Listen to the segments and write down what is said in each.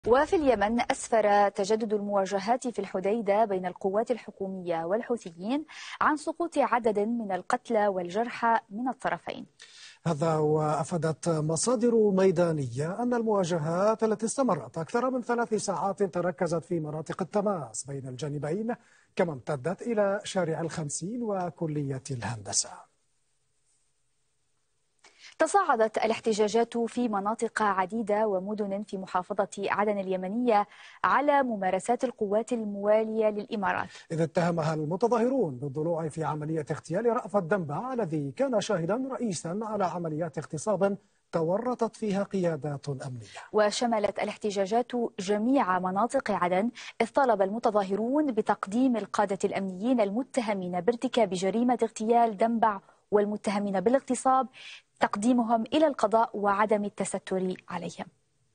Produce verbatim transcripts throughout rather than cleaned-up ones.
وفي اليمن أسفر تجدد المواجهات في الحديدة بين القوات الحكومية والحوثيين عن سقوط عدد من القتلى والجرحى من الطرفين. هذا وأفادت مصادر ميدانية أن المواجهات التي استمرت أكثر من ثلاث ساعات تركزت في مناطق التماس بين الجانبين، كما امتدت إلى شارع الخمسين وكلية الهندسة. تصاعدت الاحتجاجات في مناطق عديدة ومدن في محافظة عدن اليمنية على ممارسات القوات الموالية للإمارات، إذ اتهمها المتظاهرون بالضلوع في عملية اغتيال رأفت دنبع الذي كان شاهدا رئيسا على عمليات اغتصاب تورطت فيها قيادات أمنية. وشملت الاحتجاجات جميع مناطق عدن، إذ طالب المتظاهرون بتقديم القادة الأمنيين المتهمين بارتكاب جريمة اغتيال دنبع والمتهمين بالاغتصاب تقديمهم إلى القضاء وعدم التستر عليهم.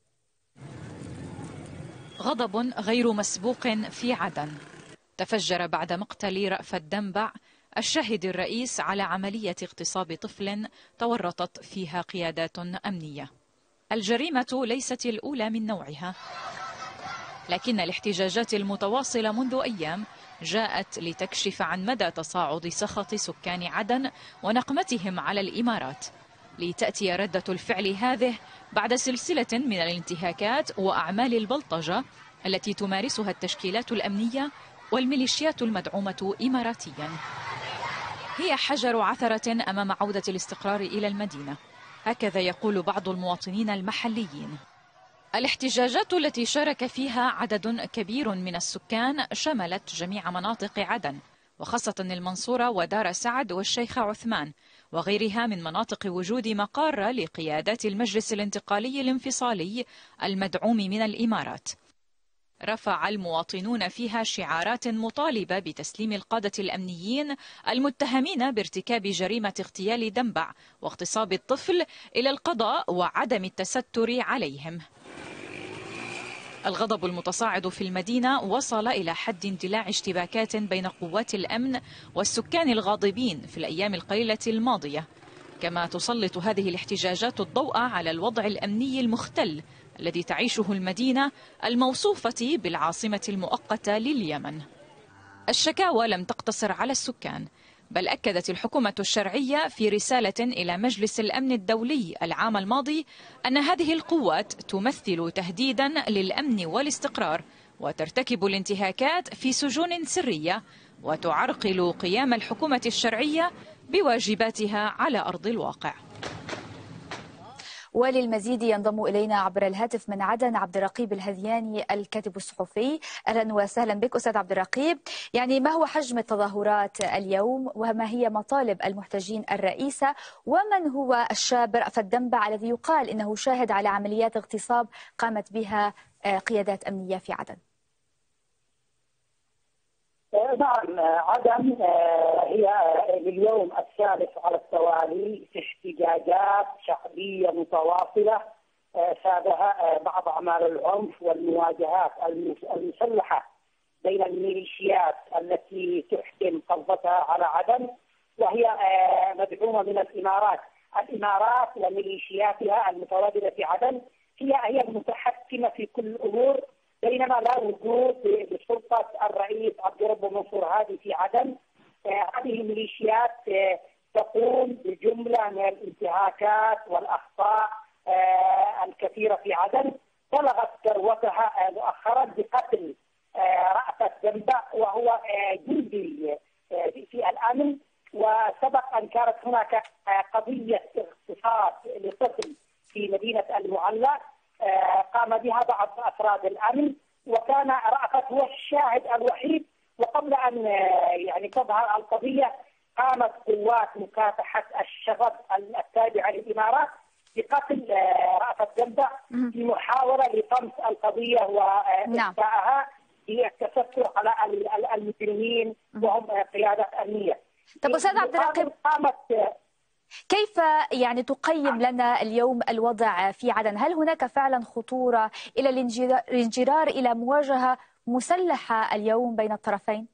غضب غير مسبوق في عدن تفجر بعد مقتل رأفت دنبع الشاهد الرئيس على عملية اغتصاب طفل تورطت فيها قيادات أمنية. الجريمة ليست الأولى من نوعها، لكن الاحتجاجات المتواصلة منذ أيام جاءت لتكشف عن مدى تصاعد سخط سكان عدن ونقمتهم على الإمارات، لتأتي ردة الفعل هذه بعد سلسلة من الانتهاكات وأعمال البلطجة التي تمارسها التشكيلات الأمنية والميليشيات المدعومة إماراتيا. هي حجر عثرة أمام عودة الاستقرار إلى المدينة، هكذا يقول بعض المواطنين المحليين. الاحتجاجات التي شارك فيها عدد كبير من السكان شملت جميع مناطق عدن، وخاصة المنصورة ودار سعد والشيخ عثمان وغيرها من مناطق وجود مقر لقيادات المجلس الانتقالي الانفصالي المدعوم من الإمارات. رفع المواطنون فيها شعارات مطالبة بتسليم القادة الأمنيين المتهمين بارتكاب جريمة اغتيال دنبع واغتصاب الطفل إلى القضاء وعدم التستر عليهم. الغضب المتصاعد في المدينة وصل إلى حد اندلاع اشتباكات بين قوات الأمن والسكان الغاضبين في الأيام القليلة الماضية، كما تسلط هذه الاحتجاجات الضوء على الوضع الأمني المختل الذي تعيشه المدينة الموصوفة بالعاصمة المؤقتة لليمن. الشكاوى لم تقتصر على السكان، بل أكدت الحكومة الشرعية في رسالة إلى مجلس الأمن الدولي العام الماضي أن هذه القوات تمثل تهديدا للأمن والاستقرار وترتكب الانتهاكات في سجون سرية وتعرقل قيام الحكومة الشرعية بواجباتها على أرض الواقع. وللمزيد ينضم إلينا عبر الهاتف من عدن عبد الرقيب الهذياني الكاتب الصحفي. أهلا وسهلا بك أستاذ عبد الرقيب. يعني ما هو حجم التظاهرات اليوم وما هي مطالب المحتجين الرئيسة، ومن هو الشاب رأفت دنبع الذي يقال إنه شاهد على عمليات اغتصاب قامت بها قيادات أمنية في عدن؟ نعم، عدن هي لليوم الثالث على التوالي في احتجاجات شعبية متواصلة سابها بعض أعمال العنف والمواجهات المسلحة بين الميليشيات التي تحكم قبضتها على عدن، وهي مدعومة من الإمارات. الإمارات وميليشياتها المتواجدة في عدن هي هي المتحكمة في كل الأمور، بينما لا وجود لسلطة الرئيس عبد رب منصور هادي في عدن. هذه الميليشيات تقوم بجملة من الانتهاكات والأخطاء الكثيرة في عدن، بلغت ذروتها مؤخرا بقتل رأفت دنبع وهو جندي في الأمن، وسبق أن كانت هناك قضية اغتصاب لطفل في مدينة المعلى قام بها بعض أفراد الأمن، وكان رأفت هو الشاهد الوحيد. وقبل أن يعني تظهر القضية قامت قوات مكافحة الشغب التابعة للإمارات بقتل رأفت دنبع في محاولة لطمس القضية وإخفائها بالتستر على المجرمين وهم قيادة أمنية. طب أستاذ عبد الرقيب، قامت كيف يعني تقيم لنا اليوم الوضع في عدن؟ هل هناك فعلا خطورة إلى الانجرار إلى مواجهة مسلحة اليوم بين الطرفين؟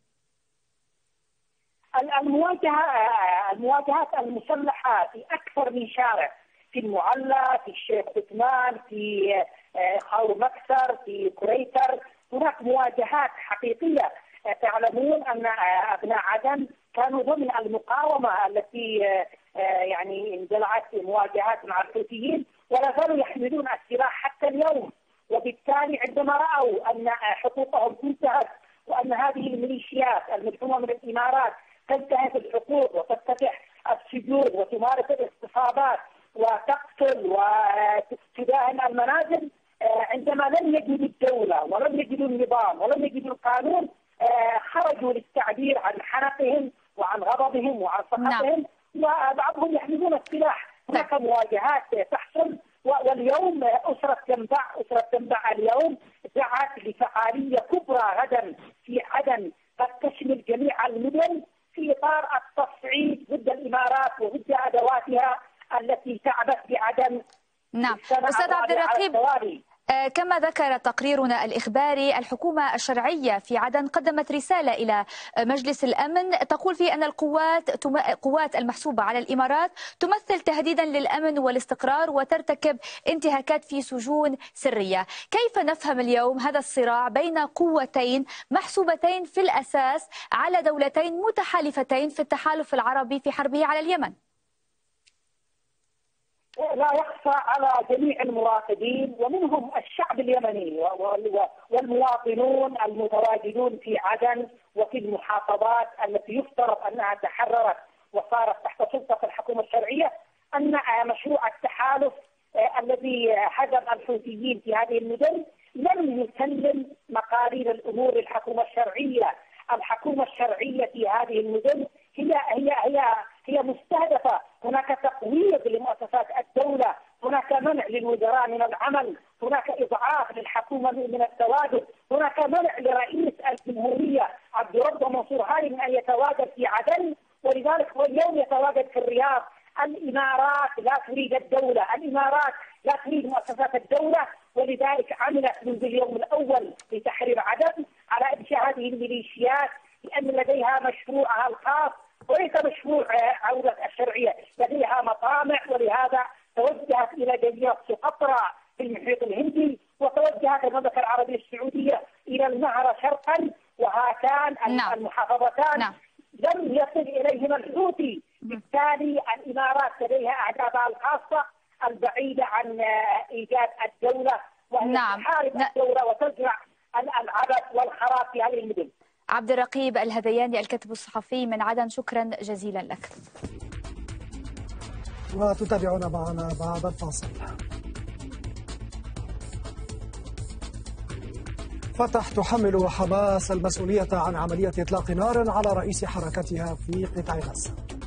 المواجهة المواجهات المسلحة في أكثر من شارع، في المعلى، في الشيخ عثمان، في خاور مكسر، في كريتر. هناك مواجهات حقيقية. تعلمون أن أبناء عدن كانوا ضمن المقاومة التي يعني اندلعت مواجهات مع الحوثيين، ولا زالوا يحملون السلاح حتى اليوم. وبالتالي عندما رأوا أن حقوقهم انتهت وأن هذه الميليشيات المدعومة من الإمارات تنتهك الحقوق وتفتتح السجون وتمارس الاغتصابات وتقتل وتداهم المنازل، عندما لم يجدوا الدولة ولم يجدوا النظام ولم يجدوا القانون، خرجوا للتعبير عن حنقهم وعن غضبهم وعن سخطهم، وبعضهم يحملون السلاح. هناك مواجهات تحصل. واليوم أسرة تنبع أسرة تنبع اليوم دعت لفعالية كبرى غدا في عدن قد تشمل جميع المدن في إطار التصعيد ضد الإمارات وضد أدواتها التي تعبث بعدن. نعم أستاذ عبد الرقيب، كما ذكر تقريرنا الإخباري، الحكومة الشرعية في عدن قدمت رسالة إلى مجلس الأمن تقول فيه أن القوات قوات المحسوبة على الإمارات تمثل تهديدا للأمن والاستقرار وترتكب انتهاكات في سجون سرية. كيف نفهم اليوم هذا الصراع بين قوتين محسوبتين في الأساس على دولتين متحالفتين في التحالف العربي في حربه على اليمن؟ لا يخفى على جميع المراقبين ومنهم الشعب اليمني والمواطنون المتواجدون في عدن وفي المحافظات التي يفترض أنها تحررت وصارت تحت سلطة الحكومة الشرعية، أن مشروع التحالف الذي هزم الحوثيين في هذه المدن لم يسلم مقارير الأمور للحكومة الشرعية. الحكومة الشرعية في هذه المدن هي هي هي هي مستهدفة. هناك تقويض لمؤسسات الدولة، هناك منع للوزراء من العمل، هناك إضعاف للحكومة من التواجد، هناك منع لرئيس الجمهورية عبد الرب منصور هادي من أن يتواجد في عدن، ولذلك هو اليوم يتواجد في الرياض. الإمارات لا تريد الدولة، الإمارات لا تريد مؤسسات الدولة، ولذلك عملت منذ اليوم الأول لتحرير عدن على إنشاء هذه الميليشيات، لأن لديها مشروعها الخاص وليس مشروع عودة الشرعية. لديها مطامع، ولهذا توجهت إلى جزيرة سقطرى في المحيط الهندي، وتوجهت المملكة العربية السعودية إلى النهر شرقا، وهاتان نعم. المحافظتان نعم. لم يصل إليهما الحوثي. بالتالي الإمارات لديها أهدافها الخاصة البعيدة عن إيجاد الدولة، وأن نعم. تحارب ن... الدولة وتزرع العبث والخراب في هذه المدن. عبد الرقيب الهذياني الكاتب الصحفي من عدن، شكرا جزيلا لك. وتتابعون معنا بعد الفاصل. فتح تحمل حماس المسؤولية عن عملية إطلاق نار على رئيس حركتها في قطاع غزة.